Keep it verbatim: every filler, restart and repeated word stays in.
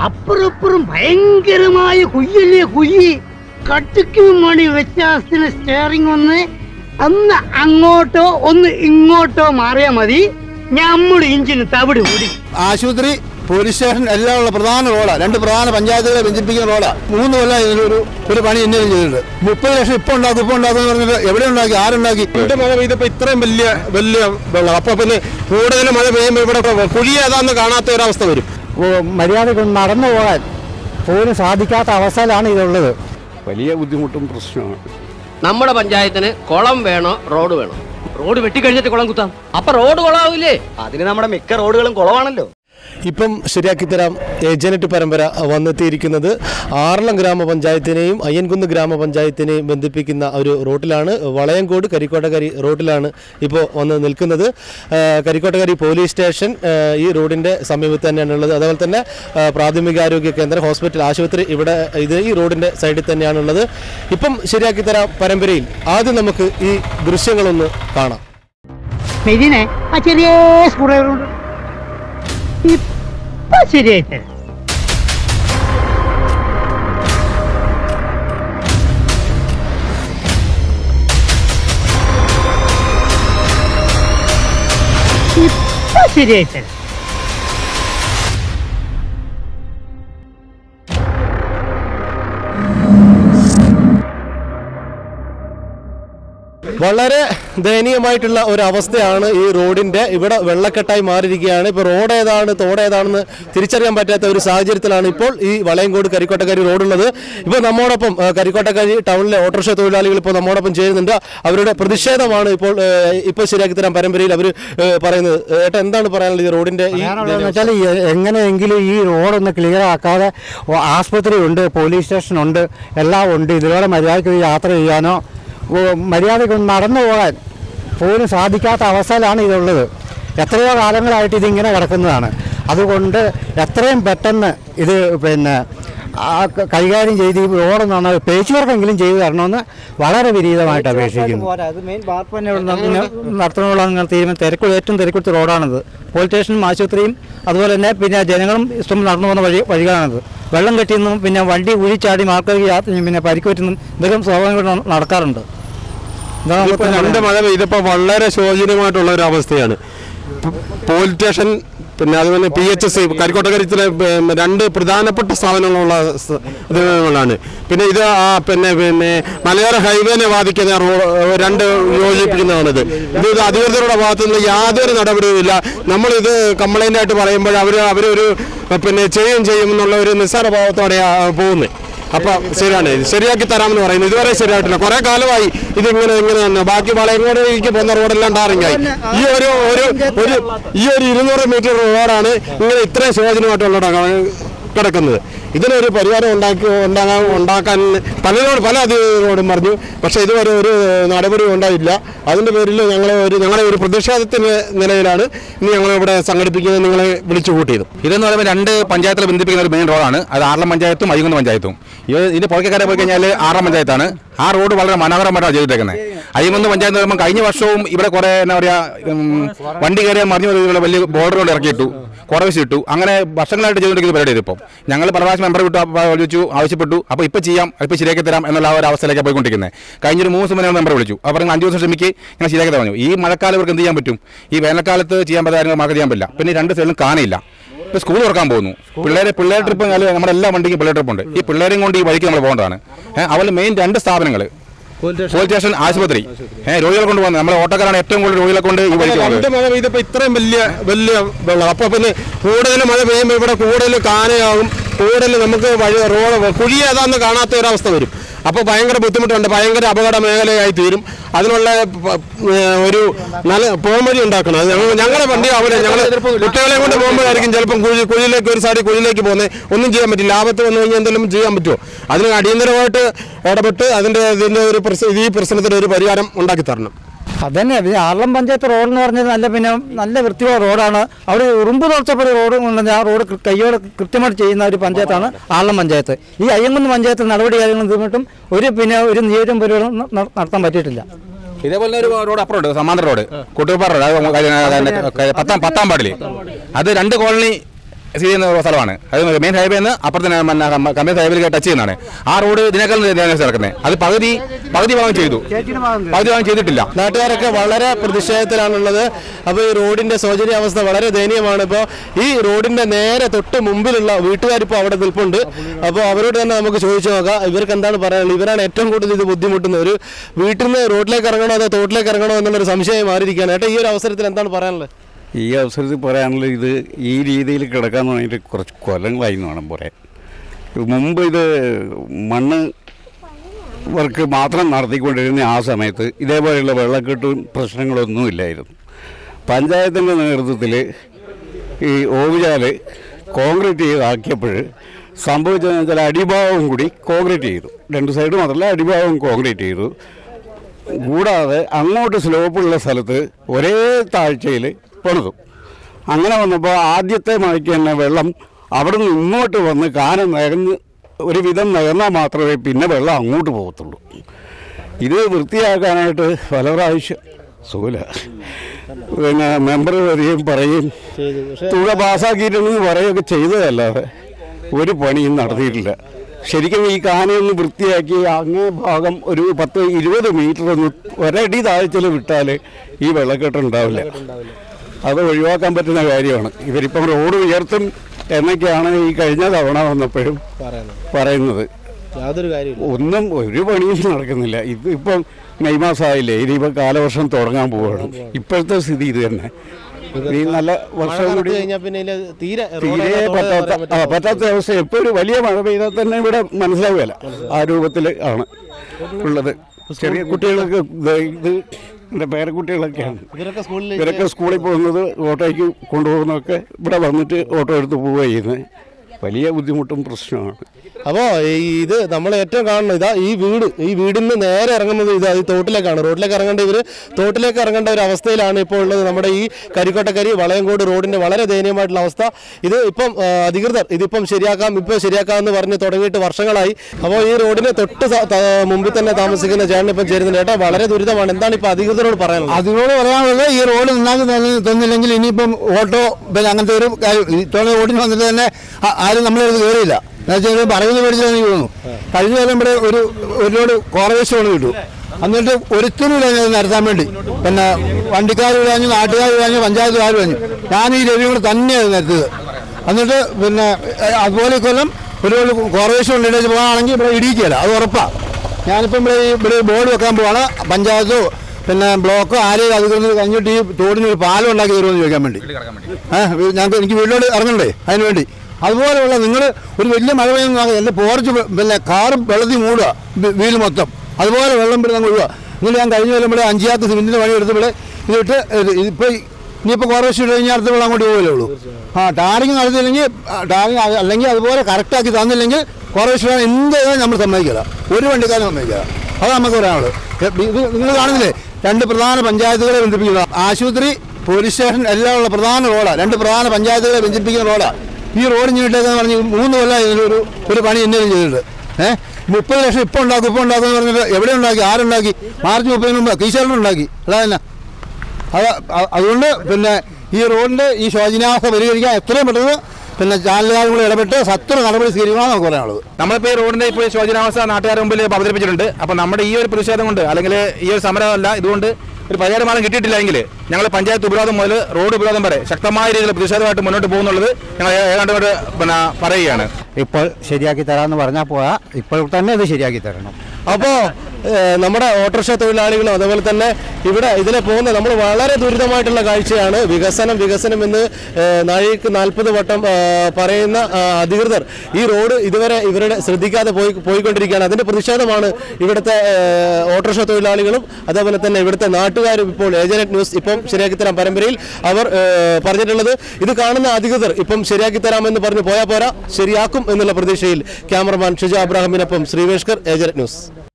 അപ്പുറപ്പുറം ഭയങ്കരമായ കുയ്യല്ലേ കുയ്യി. കട്ടിക്കും മണി വ്യത്യാസത്തിന് സ്റ്റിയറിംഗ് ഒന്ന് ഒന്ന് അങ്ങോട്ടോ ഒന്ന് ഇങ്ങോട്ടോ മാറിയാൽ മതി, നമ്മുടെ ഇഞ്ചിന് തവിട് കൂടി. ആശുപത്രി, പോലീസ് സ്റ്റേഷൻ എല്ലാം ഉള്ള പ്രധാന റോഡാണ്. രണ്ട് പ്രധാന പഞ്ചായത്തുകളെ ബന്ധിപ്പിക്കുന്ന റോഡാണ്. മൂന്ന് കൊല്ലം ഇതിനൊരു ഒരു പണി എന്നെ ചെയ്തിട്ടുണ്ട്. മുപ്പത് ലക്ഷം ഇപ്പൊ ഉണ്ടാക്കും ഇപ്പൊ ഉണ്ടാക്കും എന്ന് പറഞ്ഞിട്ട് എവിടെ ഉണ്ടാക്കി, ആരുണ്ടാക്കി? ഇവിടെ മഴ പെയ്തപ്പോ ഇത്രയും വലിയ വലിയ വെള്ളം. അപ്പൊ പിന്നെ കൂടുതൽ മഴ പെയ്യുമ്പോൾ ഇവിടെ കുഴി ഏതാന്ന് കാണാത്ത ഒരവസ്ഥ വരും. മര്യാദക്ക് നടന്നു പോകാൻ പോലും സാധിക്കാത്ത അവസ്ഥയിലാണ് ഇതുള്ളത്. വലിയ ബുദ്ധിമുട്ടും പ്രശ്നമാണ്. നമ്മുടെ പഞ്ചായത്തിന് കുളം വേണോ റോഡ് വേണോ? റോഡ് വെട്ടിക്കഴിഞ്ഞിട്ട് കുളം കുത്താം. അപ്പൊ റോഡ് കുളമാവില്ലേ? അതിന് നമ്മുടെ മിക്ക റോഡുകളും കുളമാണല്ലോ. ഇപ്പം ശരിയാക്കി തരാം ഏജനറ്റ് പരമ്പര വന്നെത്തിയിരിക്കുന്നത് ആറളം ഗ്രാമപഞ്ചായത്തിനെയും അയ്യൻകുന്ന് ഗ്രാമപഞ്ചായത്തിനെയും ബന്ധിപ്പിക്കുന്ന ഒരു റോഡിലാണ്. വളയംകോട് കരിക്കോട്ടകരി റോഡിലാണ് ഇപ്പോൾ വന്ന് നിൽക്കുന്നത്. കരിക്കോട്ടകരി പോലീസ് സ്റ്റേഷൻ ഈ റോഡിൻ്റെ സമീപത്ത് തന്നെയാണുള്ളത്. അതുപോലെ തന്നെ പ്രാഥമികാരോഗ്യ കേന്ദ്രം, ഹോസ്പിറ്റൽ, ആശുപത്രി ഇവിടെ ഇത് ഈ റോഡിൻ്റെ സൈഡിൽ തന്നെയാണുള്ളത്. ഇപ്പം ശരിയാക്കി തരാം പരമ്പരയിൽ ആദ്യം നമുക്ക് ഈ ദൃശ്യങ്ങളൊന്ന് കാണാം. ഇതിനെ ആ ചെറിയ സ്കൂളുകളുണ്ട് ഇപ്പൊ ശരിയായിട്ട് ഇപ്പൊ ശരിയായിട്ട് വളരെ ദയനീയമായിട്ടുള്ള ഒരു അവസ്ഥയാണ് ഈ റോഡിൻ്റെ. ഇവിടെ വെള്ളക്കെട്ടായി മാറിയിരിക്കുകയാണ്. ഇപ്പോൾ റോഡ് ഏതാണ് തോട് ഏതാണെന്ന് തിരിച്ചറിയാൻ പറ്റാത്ത ഒരു സാഹചര്യത്തിലാണ് ഇപ്പോൾ ഈ വളയംകോട് കരിക്കോട്ടക്കരി റോഡുള്ളത്. ഇപ്പോൾ നമ്മോടൊപ്പം കരിക്കോട്ടക്കരി ടൗണിലെ ഓട്ടോറിക്ഷ തൊഴിലാളികൾ ഇപ്പോൾ നമ്മോടൊപ്പം ചേരുന്നുണ്ട്. അവരുടെ പ്രതിഷേധമാണ് ഇപ്പോൾ ഇപ്പോൾ ശരിയാക്കി തരാൻ പരമ്പരയിൽ അവർ പറയുന്നത്. ഏട്ടാ, എന്താണ് പറയാനുള്ളത് ഈ റോഡിൻ്റെ? വെച്ചാൽ എങ്ങനെയെങ്കിലും ഈ റോഡൊന്ന് ക്ലിയർ ആക്കാതെ ആസ്പത്രി ഉണ്ട്, പോലീസ് സ്റ്റേഷൻ ഉണ്ട്, എല്ലാം ഉണ്ട്. ഇതിലൂടെ മര്യാദയ്ക്ക് യാത്ര ചെയ്യാനോ മര്യാദയ്ക്ക് നടന്നു പോകാൻ പോലും സാധിക്കാത്ത അവസ്ഥയിലാണ് ഇതുള്ളത്. എത്രയോ കാലങ്ങളായിട്ട് ഇതിങ്ങനെ കിടക്കുന്നതാണ്. അതുകൊണ്ട് എത്രയും പെട്ടെന്ന് ഇത് പിന്നെ കൈകാര്യം ചെയ്ത് ഈ റോഡൊന്നാണ് പേച്ച് വർക്കെങ്കിലും ചെയ്തു തരണമെന്ന് വളരെ വിനീതമായിട്ട് അപേക്ഷിക്കുന്നു. അത് മെയിൻ ബാർപ്പ് തന്നെ നടത്തണമെന്നുള്ള തീരുമാനം. തിരക്കുള്ള ഏറ്റവും തിരക്കുള്ള റോഡാണിത്. പോലീസ് സ്റ്റേഷനും ആശുപത്രിയും അതുപോലെ തന്നെ പിന്നെ ജനങ്ങളും ഇഷ്ടം നടന്നു പോകുന്ന വഴി വഴികളാണിത്. വെള്ളം കെട്ടിയെന്നും പിന്നെ വണ്ടി ഉഴിച്ചാടി മാർക്കറ്റ് യാത്ര പിന്നെ പരിക്കുപറ്റുന്നതും ഇതൊക്കെ സ്വാഭാവികമായിട്ട് നടക്കാറുണ്ട്. രണ്ട് മഴ പെയ്തപ്പോ വളരെ ശോചനീയമായിട്ടുള്ള ഒരു അവസ്ഥയാണ്. പോലീസ് സ്റ്റേഷൻ, പിന്നെ അതുപോലെ പി എച്ച് എസ് കരിക്കോട്ടകരിച്ചിലെ രണ്ട് പ്രധാനപ്പെട്ട സ്ഥാപനങ്ങളുള്ള ഇതാണ്. പിന്നെ ഇത് പിന്നെ പിന്നെ മലയോര ഹൈവേനെ ബാധിക്കുന്ന രണ്ട് യോജിപ്പിക്കുന്നതാണിത്. ഇത് ഇത് അധികൃതരുടെ ഭാഗത്തു നിന്ന് യാതൊരു നടപടിയുമില്ല. നമ്മളിത് കംപ്ലൈൻ്റ് ആയിട്ട് പറയുമ്പോൾ അവർ അവരൊരു പിന്നെ ചെയ്യും ചെയ്യും എന്നുള്ള ഒരു നിസ്സാര ഭാവത്തോടെയാണ് പോകുന്നത്. അപ്പൊ ശരിയാണ്, ശരിയാക്കി തരാമെന്ന് പറയുന്നത്. ഇതുവരെ ശരിയായിട്ടില്ല. കുറെ കാലമായി ഇതിങ്ങനെ ഇങ്ങനെ തന്നെ. ബാക്കി വളയങ്കോടിലേക്ക് പോകുന്ന റോഡെല്ലാം ടാറിങ്ങായി. ഈ ഒരു ഒരു ഒരു ഈ ഒരു ഇരുന്നൂറ് മീറ്റർ റോഡാണ് ഇങ്ങനെ ഇത്രയും ശോചനമായിട്ടുള്ള കിടക്കുന്നത്. ഇതിനൊരു പരിഹാരം ഉണ്ടാക്കി ഉണ്ടാകാൻ ഉണ്ടാക്കാൻ പലരോട് പല അധികൃതരോടും പറഞ്ഞു. പക്ഷേ ഇതുവരെ ഒരു നടപടി ഉണ്ടായില്ല. അതിൻ്റെ പേരിൽ ഞങ്ങൾ ഒരു ഞങ്ങളുടെ ഒരു പ്രതിഷേധത്തിൻ്റെ നിലയിലാണ് ഇനി ഞങ്ങൾ ഇവിടെ സംഘടിപ്പിക്കുന്നത്, നിങ്ങളെ വിളിച്ചു കൂട്ടിയത്. ഇതെന്ന് പറയുമ്പോൾ രണ്ട് പഞ്ചായത്തിലെ ബന്ധിപ്പിക്കുന്ന ഒരു മെയിൻ റോഡാണ്. അത് ആറളം പഞ്ചായത്തും അയ്യങ്കുന്ന് പഞ്ചായത്തും. ഇതിന്റെ പുറകെ പോയി കഴിഞ്ഞാൽ ആറാം പഞ്ചായത്താണ്. ആ റോഡ് വളരെ മനോഹരമായിട്ടാണ് ചെയ്തിട്ടേക്കുന്നത്. അയ്യങ്കുന്ന് പഞ്ചായത്ത് പറയുമ്പോൾ കഴിഞ്ഞ വർഷവും ഇവിടെ കുറെ എന്താ പറയുക വണ്ടി കയറിയാൽ മറിഞ്ഞു വലിയ ബോർഡർ കൊണ്ട് ഇറക്കിയിട്ടു, കുറവ് ഇട്ടു. അങ്ങനെ വർഷങ്ങളായിട്ട് ചെയ്തുകൊണ്ടിരിക്കുന്ന പരിപാടി ഇതിപ്പം. ഞങ്ങൾ പല പ്രാവശ്യം മെമ്പർ വിട്ടു വിളിച്ചു ആവശ്യപ്പെട്ടു. അപ്പോൾ ഇപ്പോൾ ചെയ്യാം, ഇപ്പോൾ ശരിയാക്കി തരാം എന്നുള്ള ഒരു അവസ്ഥയിലേക്ക് പോയിക്കൊണ്ടിരിക്കുന്നത്. കഴിഞ്ഞൊരു മൂന്ന് ദിവസം മുന്നേ മെമ്പർ വിളിച്ചു. അപ്പോൾ പറഞ്ഞു അഞ്ച് ദിവസം ക്ഷമിക്ക്, ഞങ്ങൾ ശരിയാക്കി പറഞ്ഞു. ഈ മഴക്കാലം ഇവർക്ക് എന്ത് ചെയ്യാൻ പറ്റും? ഈ വേനൽക്കാലത്ത് ചെയ്യാൻ പറ്റാത്ത കാര്യങ്ങൾ മഴ ചെയ്യാൻ പറ്റില്ല. പിന്നെ രണ്ട് സൈഡിലും കാണില്ല. ഇപ്പോൾ സ്കൂൾ തുറക്കാൻ പോകുന്നു. പിള്ളേരെ പിള്ളേർ ട്രിപ്പ് നമ്മുടെ എല്ലാ വണ്ടിക്കും പിള്ളേർ ട്രിപ്പ് ഉണ്ട്. ഈ പിള്ളേരെയും കൊണ്ട് ഈ വഴിക്ക് നമ്മൾ പോകേണ്ടതാണ്. അതുപോലെ മെയിൻ രണ്ട് സ്ഥാപനങ്ങൾ, പോലീസ് സ്റ്റേഷൻ, ആശുപത്രി, രോഗികളെ കൊണ്ട് പോകുന്നത്. നമ്മുടെ ഓട്ടോക്കാരാണ് ഏറ്റവും കൂടുതൽ രോഗികളെ കൊണ്ട് ഈ വഴിക്ക് പോകുന്നത്. മഴ പെയ്തപ്പോ ഇത്രയും വലിയ വലിയ വെള്ളം. അപ്പൊ പിന്നെ കൂടുതൽ മഴ പെയ്യുമ്പോൾ ഇവിടെ കൂടുതൽ കാനയാകും, കൂടുതൽ നമുക്ക് വഴി റോഡ് കുഴി ഏതാന്ന് കാണാത്ത ഒരവസ്ഥ വരും. അപ്പോൾ ഭയങ്കര ബുദ്ധിമുട്ടുണ്ട്, ഭയങ്കര അപകട മേഖലയായി തീരും. അതിനുള്ള ഒരു നല്ല പോംവഴി ഉണ്ടാക്കണം. അത് ഞങ്ങൾ ഞങ്ങളുടെ വണ്ടി ആവില്ല. ഞങ്ങൾ കുട്ടികളെ കൊണ്ട് പോകുമ്പോഴായിരിക്കും ചിലപ്പം കുഴി കുഴിയിലേക്ക് ഒരു സൈഡിൽ കുഴിയിലേക്ക് പോകുന്നത്. ഒന്നും ചെയ്യാൻ പറ്റില്ല. ആപത്ത് വന്നു കഴിഞ്ഞാൽ എന്തെങ്കിലും ചെയ്യാൻ പറ്റുമോ? അതിന് അടിയന്തരമായിട്ട് ഇടപെട്ട് അതിൻ്റെ ഇതിൻ്റെ ഒരു ഈ പ്രശ്നത്തിന് ഒരു പരിഹാരം ഉണ്ടാക്കി തരണം. അതന്നെ ആറളം പഞ്ചായത്ത് റോഡെന്ന് പറഞ്ഞത് നല്ല പിന്നെ നല്ല വൃത്തിയുള്ള റോഡാണ്. അവിടെ ഉറുമ്പ് തുറച്ചപ്പോൾ റോഡ് ആ റോഡ് കയ്യോടെ കൃത്യമായിട്ട് ചെയ്യുന്ന ഒരു പഞ്ചായത്താണ് ആറളം പഞ്ചായത്ത്. ഈ അയ്യങ്കുന്ന് പഞ്ചായത്ത് നടപടി കാര്യങ്ങളും തീർന്നിട്ടും ഒരു പിന്നെ ഒരു നിയോജകം പരിപാടി നടത്താൻ പറ്റിയിട്ടില്ല. ഇതേപോലെ ഒരു റോഡ് അപ്പുറമുണ്ട്, സമാന്തര റോഡ്, കൂട്ടുപാറ റോഡ്, പത്താം പത്താം പാടില്. അത് രണ്ട് കോളനി സ്ഥിതി ചെയ്യുന്ന സ്ഥലമാണ്. അത് മെയിൻ ഹൈവേ നിന്ന് അപ്പുറത്തെ കമ്പനി ഹൈവേയിലേക്ക് ടച്ച് ചെയ്യുന്നതാണ്. ആ റോഡ് ഇതിനേക്കാൾ നടക്കുന്നത്. അത് പകുതി പകുതി ഭാഗം ചെയ്തു, പകുതി ഭാഗം ചെയ്തിട്ടില്ല. നാട്ടുകാരൊക്കെ വളരെ പ്രതിഷേധത്തിലാണുള്ളത്. അപ്പോൾ ഈ റോഡിന്റെ ശോചനീയാവസ്ഥ വളരെ ദയനീയമാണ്. ഇപ്പോൾ ഈ റോഡിന്റെ നേരെ തൊട്ട് മുമ്പിലുള്ള വീട്ടുകാരിപ്പോൾ അവിടെ നിൽപ്പുണ്ട്. അപ്പോൾ അവരോട് തന്നെ നമുക്ക് ചോദിച്ചു നോക്കാം ഇവർക്ക് എന്താണ് പറയാനുള്ളത്. ഇവരാണ് ഏറ്റവും കൂടുതൽ ഇത് ബുദ്ധിമുട്ടുന്നത്. ഒരു വീട്ടിൽ നിന്ന് റോഡിലേക്ക് ഇറങ്ങണോ അതോ തോട്ടിലേക്ക് ഇറങ്ങണോ എന്നുള്ളൊരു സംശയം മാറിയിരിക്കുകയാണ്. ഏട്ടാ, ഈ ഒരു അവസരത്തിൽ എന്താണ് പറയാനുള്ളത്? ഈ അവസരത്തിൽ പറയാനുള്ളത് ഇത് ഈ രീതിയിൽ കിടക്കാൻ തുടങ്ങിയിട്ട് കുറച്ച് കൊല്ലങ്ങളായി എന്ന് വേണം പറയാൻ. മുമ്പ് ഇത് മണ്ണ് വർക്ക് മാത്രം നടത്തിക്കൊണ്ടിരുന്ന ആ സമയത്ത് ഇതേപോലെയുള്ള വെള്ളക്കെട്ടും പ്രശ്നങ്ങളൊന്നും ഇല്ലായിരുന്നു. പഞ്ചായത്തിൻ്റെ നേതൃത്വത്തിൽ ഈ ഓവുചാല് കോൺക്രീറ്റ് ചെയ്താക്കിയപ്പോൾ സംഭവിച്ചതെന്ന് വെച്ചാൽ അടിഭാഗവും കൂടി കോൺക്രീറ്റ് ചെയ്തു. രണ്ട് സൈഡ് മാത്രമല്ല അടിഭാഗവും കോൺക്രീറ്റ് ചെയ്തു. കൂടാതെ അങ്ങോട്ട് സ്ലോപ്പുള്ള സ്ഥലത്ത് ഒരേ താഴ്ചയിൽ പണിതു. അങ്ങനെ വന്നപ്പോൾ ആദ്യത്തെ മഴയ്ക്ക് തന്നെ വെള്ളം അവിടെ നിന്ന് ഇങ്ങോട്ട് വന്ന് കാനം നികന്ന് ഒരു വിധം നികന്നാൽ മാത്രമേ പിന്നെ വെള്ളം അങ്ങോട്ട് പോകത്തുള്ളൂ. ഇത് വൃത്തിയാക്കാനായിട്ട് പല പ്രാവശ്യം സുഖമില്ല. പിന്നെ മെമ്പർ വരികയും പറയുകയും തുക പാസ്സാക്കിയിട്ടുണ്ടെന്ന് പറയുകയൊക്കെ ചെയ്തതല്ലാതെ ഒരു പണിയും നടത്തിയിട്ടില്ല. ശരിക്കും ഈ കാനയൊന്ന് വൃത്തിയാക്കി അങ്ങേ ഭാഗം ഒരു പത്ത് ഇരുപത് മീറ്റർ ഒന്ന് ഒരടി താഴ്ചയിൽ വിട്ടാൽ ഈ വെള്ളക്കെട്ടുണ്ടാവില്ല. അത് ഒഴിവാക്കാൻ പറ്റുന്ന കാര്യമാണ്. ഇവരിപ്പം റോഡ് ഉയർത്തും എന്നൊക്കെയാണ് ഈ കഴിഞ്ഞ തവണ വന്നപ്പോഴും പറയുന്നത്. ഒന്നും ഒരു പണിയും നടക്കുന്നില്ല. ഇത് ഇപ്പം മെയ് മാസമായില്ലേ, ഇനിയിപ്പോൾ കാലവർഷം തുടങ്ങാൻ പോവുകയാണ്. ഇപ്പോഴത്തെ സ്ഥിതി ഇത് തന്നെ. ഈ നല്ല വർഷം കൂടി തീരെ പറ്റാത്ത പറ്റാത്ത അവസ്ഥ. എപ്പോൾ ഒരു വലിയ മഴ പെയ്താൽ തന്നെ ഇവിടെ മനസ്സിലാവുകയില്ല. ആ രൂപത്തിൽ ആണ് ഉള്ളത്. ചെറിയ കുട്ടികൾക്ക് ഇത് എൻ്റെ പേരക്കുട്ടികളൊക്കെയാണ്. ഇവരൊക്കെ സ്കൂളിൽ പോകുന്നത് ഓട്ടോയ്ക്ക് കൊണ്ടുപോകുന്നതൊക്കെ ഇവിടെ വന്നിട്ട് ഓട്ടോ എടുത്ത് പോവുക ചെയ്യുന്നത്. വലിയ ബുദ്ധിമുട്ടും പ്രശ്നമാണ്. അപ്പോൾ ഇത് നമ്മൾ ഏറ്റവും കാണുന്നത് ഇതാ ഈ വീട് ഈ വീടിൽ നിന്ന് നേരെ ഇറങ്ങുന്നത് ഇതാ ഈ തോട്ടിലേക്കാണ്. റോഡിലേക്ക് ഇറങ്ങേണ്ട ഇവർ തോട്ടിലേക്ക് ഇറങ്ങേണ്ട ഒരു അവസ്ഥയിലാണ് ഇപ്പോൾ ഉള്ളത്. നമ്മുടെ ഈ കരിക്കോട്ടക്കരി വളയങ്കോട് റോഡിൻ്റെ വളരെ ദയനീയമായിട്ടുള്ള അവസ്ഥ. ഇത് ഇപ്പം അധികൃതർ ഇതിപ്പം ശരിയാക്കാം ഇപ്പോൾ ശരിയാക്കാമെന്ന് പറഞ്ഞ് തുടങ്ങിയിട്ട് വർഷങ്ങളായി. അപ്പോൾ ഈ റോഡിന് തൊട്ട് മുമ്പിൽ തന്നെ താമസിക്കുന്ന ചേട്ടൻ ഇപ്പം ചേരുന്നുണ്ട്. ചേട്ടാ, വളരെ ദുരിതമാണ്. എന്താണ് ഇപ്പോൾ അധികൃതരോട് പറയാനുള്ളത്? അതിനോട് പറയാനുള്ളത് ഈ റോഡ് നന്നാക്കി തന്നില്ലെങ്കിൽ ഇനിയിപ്പം ഓട്ടോ പിന്നെ അങ്ങനത്തെ ഒരു കാര്യം റോഡിന് വന്നിട്ട് തന്നെ ആരും നമ്മളത് കയറിയില്ല. എന്നുവെച്ചാൽ പറയുന്ന മേടിച്ചാൽ എനിക്ക് തോന്നുന്നു. കഴിഞ്ഞ കാലം ഇവിടെ ഒരു ഒരു ലോഡ് കോർവേസ്റ്റ് കൊണ്ട് കിട്ടും. എന്നിട്ട് ഒരുത്തിനും നടത്താൻ വേണ്ടി പിന്നെ വണ്ടിക്കാർ വിടാഞ്ഞു, നാട്ടുകാർ വിടാഞ്ഞു, പഞ്ചായത്തുകാർ വിടാഞ്ഞു. ഞാൻ ഈ രവി കൂടെ തന്നെയാണ് നിർത്തിയത്. എന്നിട്ട് പിന്നെ അതുപോലെ കൊല്ലം ഒരു ലോഡ് കോർവേസ്റ്റ് കൊണ്ട് ഇടയിൽ പോകാനാണെങ്കിൽ ഇവിടെ ഇടിക്കുകയില്ല, അത് ഉറപ്പാണ്. ഞാനിപ്പം ഇവിടെ ഇവിടെ ബോർഡ് വെക്കാൻ പോവാണ്. പഞ്ചായത്തോ പിന്നെ ബ്ലോക്കോ ആരെയും അധികൃതർ കഴിഞ്ഞിട്ട് ഈ തോടിനൊരു പാലം ഉണ്ടാക്കി തരുമെന്ന് ചോദിക്കാൻ വേണ്ടി. ഏഹ് ഞങ്ങൾക്ക് എനിക്ക് വീട്ടിലോട്ട് ഇറങ്ങണ്ടേ അതിന് വേണ്ടി. അതുപോലെയുള്ള നിങ്ങൾ ഒരു വലിയ മഴ പെയ്യുന്ന എൻ്റെ പോർച്ച് പിന്നെ കാറും വെള്ളത്തിൽ മൂടുക വീല് മൊത്തം. അതുപോലെ വെള്ളം പിന്നെ നമ്മൾ ഒഴുകുക. നിങ്ങൾ ഞാൻ കഴിഞ്ഞ കൊല്ലം ഇവിടെ അഞ്ചാമത്തെ സിമെൻറ്റിൻ്റെ പണി എടുത്തപ്പോൾ ഇതിട്ട് ഇപ്പോൾ ഇനിയിപ്പോൾ കോർപ്പറേഷൻ ഇട്ട് കഴിഞ്ഞാൽ അടുത്ത വെള്ളം അങ്ങോട്ട് പോകലേ ഉള്ളൂ. ആ ടാറിങ് നടത്തിയില്ലെങ്കിൽ ടാറിങ് അല്ലെങ്കിൽ അതുപോലെ കറക്റ്റാക്കി തന്നില്ലെങ്കിൽ കോർപ്പറേഷൻ എന്ത് ചെയ്താലും നമ്മൾ സമ്മതിക്കില്ല, ഒരു വണ്ടിക്കാരും സമ്മതിക്കില്ല. അത് നമുക്ക് പറയാനുള്ളത്. ഇത് നിങ്ങൾ കാണുന്നില്ലേ, രണ്ട് പ്രധാന പഞ്ചായത്തുകളെ ബന്ധിപ്പിക്കുന്ന ആശുപത്രി, പോലീസ് സ്റ്റേഷൻ എല്ലാം ഉള്ള പ്രധാന റോഡാണ്. രണ്ട് പ്രധാന പഞ്ചായത്തുകളെ ബന്ധിപ്പിക്കുന്ന റോഡാണ്. ഈ റോഡ് ഇങ്ങോട്ടേക്കെന്ന് പറഞ്ഞ് മൂന്ന് കൊല്ലം ഇതിലൊരു ഒരു പണി എന്നെ ചെയ്തിട്ടുണ്ട്. ഏഹ് മുപ്പത് ലക്ഷം ഇപ്പോൾ ഉണ്ടാക്കും ഇപ്പോൾ ഉണ്ടാക്കും എന്ന് പറഞ്ഞിട്ട് എവിടെ ഉണ്ടാക്കി, ആരുണ്ടാക്കി? മാർച്ച് മുപ്പതിന് മുമ്പ് കീശാലുണ്ടാക്കി. അതാ തന്നെ അത് അതുകൊണ്ട് പിന്നെ ഈ റോഡിൻ്റെ ഈ ശോചനാവസ്ഥ പരിഹരിക്കാൻ എത്രയും പെട്ടെന്ന് പിന്നെ ചാനലുകാരും കൂടെ ഇടപെട്ട് സത്വര നടപടി സ്വീകരിക്കണമെന്ന് നമുക്ക് പറയാനുള്ളത്. നമ്മളിപ്പോൾ ഈ റോഡിൻ്റെ ഇപ്പോൾ ശോചനാവസ്ഥ നാട്ടുകാരുടെ മുമ്പിൽ അവതരിപ്പിച്ചിട്ടുണ്ട്. അപ്പോൾ നമ്മുടെ ഈ ഒരു പ്രതിഷേധം കൊണ്ട് അല്ലെങ്കിൽ ഈ ഒരു സമരമല്ല ഇതുകൊണ്ട് ഒരു പരിഹാരമാനം കിട്ടിയിട്ടില്ലെങ്കിൽ ഞങ്ങൾ പഞ്ചായത്ത് ഉപരോധം മുതൽ റോഡ് ഉപരോധം വരെ ശക്തമായ രീതിയിൽ പ്രതിഷേധമായിട്ട് മുന്നോട്ട് പോകുന്നുള്ളത് ഞങ്ങൾ ഏതാണ്ട് പിന്നെ പറയുകയാണ്. ഇപ്പോൾ ശരിയാക്കി തരാമെന്ന് പറഞ്ഞാൽ പോയാൽ ഇപ്പോൾ തന്നെ ഇത് ശരിയാക്കി തരണം. അപ്പോൾ നമ്മുടെ ഓട്ടോറിക്ഷ തൊഴിലാളികളും അതുപോലെ തന്നെ ഇവിടെ ഇതിലെ പോകുന്ന നമ്മൾ വളരെ ദുരിതമായിട്ടുള്ള കാഴ്ചയാണ്. വികസനം വികസനം എന്ന് നാഴികക്ക് നാൽപ്പത് വട്ടം പറയുന്ന അധികൃതർ ഈ റോഡ് ഇതുവരെ ഇവരുടെ ശ്രദ്ധിക്കാതെ പോയി പോയിക്കൊണ്ടിരിക്കുകയാണ്. അതിൻ്റെ പ്രതിഷേധമാണ് ഇവിടുത്തെ ഓട്ടോറിക്ഷ തൊഴിലാളികളും അതേപോലെ തന്നെ ഇവിടുത്തെ നാട്ടുകാരും ഇപ്പോൾ ഏജന്റ് ന്യൂസ് ഇപ്പം ശരിയാക്കി തരാം പരമ്പരയിൽ അവർ പറഞ്ഞിട്ടുള്ളത്. ഇത് കാണുന്ന അധികൃതർ ഇപ്പം ശരിയാക്കി തരാമെന്ന് പറഞ്ഞ് പോയാൽ പോരാ, ശരിയാക്കും എന്നുള്ള പ്രതീക്ഷയിൽ ക്യാമറമാൻ ഷിജ അബ്രാഹിമിനൊപ്പം ശ്രീവേഷ്കർ, ഏജന്റ് ന്യൂസ്.